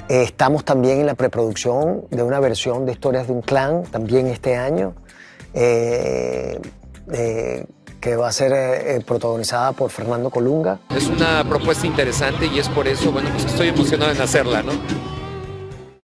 Estamos también en la preproducción de una versión de Historias de un Clan, también este año, que va a ser protagonizada por Fernando Colunga. Es una propuesta interesante y es por eso, bueno, pues estoy emocionado en hacerla, ¿no?